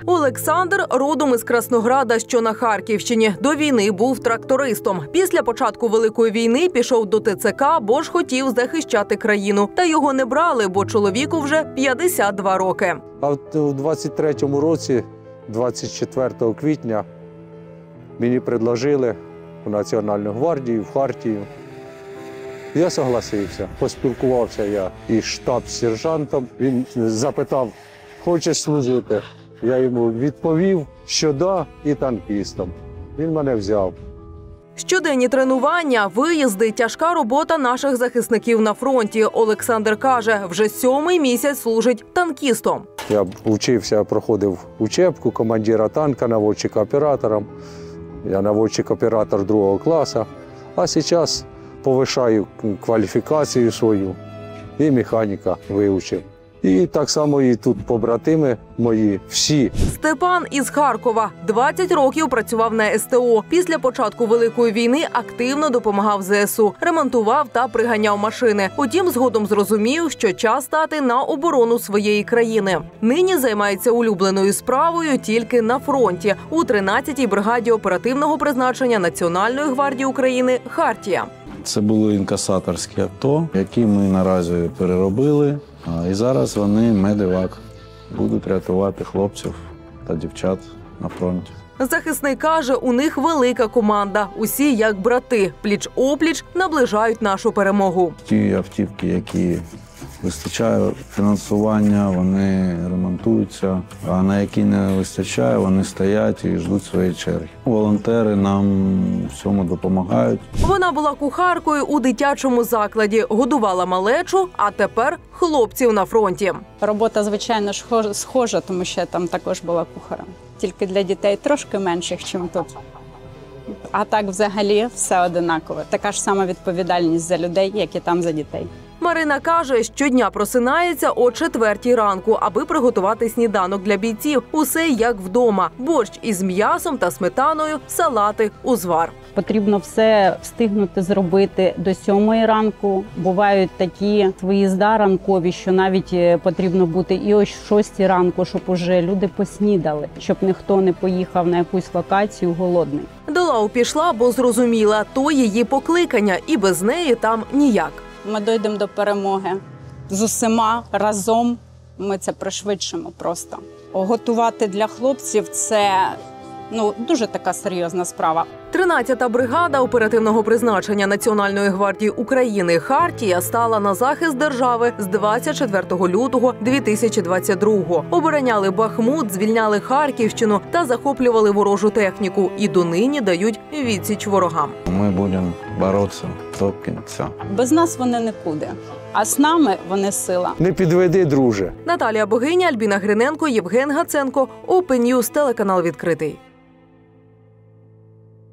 Олександр родом із Краснограда, що на Харківщині. До війни був трактористом. Після початку Великої війни пішов до ТЦК, бо ж хотів захищати країну. Та його не брали, бо чоловіку вже 52 роки. А у 23-му році, 24 квітня, мені предложили в Національну гвардію, в Хартію. Я согласився. Поспілкувався я із штаб-сержантом. Він запитав, хочеш служити? Я йому відповів, що да, і танкістом. Він мене взяв. Щоденні тренування, виїзди, тяжка робота наших захисників на фронті. Олександр каже, вже 7-й місяць служить танкістом. Я вчився, проходив учебку командира танка, наводчика-оператором. Я наводчик-оператор 2 класу. А зараз повишаю кваліфікацію свою і механіка вивчив. І так само і тут побратими мої всі. Степан із Харкова. 20 років працював на СТО. Після початку Великої війни активно допомагав ЗСУ. Ремонтував та приганяв машини. Утім, згодом зрозумів, що час стати на оборону своєї країни. Нині займається улюбленою справою тільки на фронті. У 13-й бригаді оперативного призначення Національної гвардії України «Хартія». Це були інкасаторські авто, які ми наразі переробили. І зараз вони медевак, будуть рятувати хлопців та дівчат на фронті. Захисник каже, у них велика команда. Усі як брати, пліч-опліч наближають нашу перемогу. Ті автівки, які вистачає фінансування, вони ремонтуються, а на які не вистачає, вони стоять і ждуть своєї черги. Волонтери нам в цьому допомагають. Вона була кухаркою у дитячому закладі, годувала малечу, а тепер хлопців на фронті. Робота, звичайно, схожа, тому що я там також була кухарем. Тільки для дітей трошки менших, ніж тут. А так взагалі все одинаково. Така ж сама відповідальність за людей, як і там за дітей. Марина каже, щодня просинається о 4-й ранку, аби приготувати сніданок для бійців. Усе як вдома. Борщ із м'ясом та сметаною, салати, узвар. Потрібно все встигнути зробити до 7-ї ранку. Бувають такі виїзда ранкові, що навіть потрібно бути і о 6-й ранку, щоб уже люди поснідали, щоб ніхто не поїхав на якусь локацію голодний. До лав пішла, бо зрозуміла, то її покликання, і без неї там ніяк. Ми дійдемо до перемоги. З усіма разом ми це пришвидшимо просто. Готувати для хлопців – це дуже така серйозна справа. 13-та бригада оперативного призначення Національної гвардії України «Хартія» стала на захист держави з 24 лютого 2022-го. Обороняли Бахмут, звільняли Харківщину та захоплювали ворожу техніку. І донині дають відсіч ворогам. Ми будемо боротися до кінця. Без нас вони нікуди, а з нами вони сила. Не підведи, друже. Наталія Богиня, Альбіна Гриненко, Євген Гаценко. Open News, телеканал «Відкритий».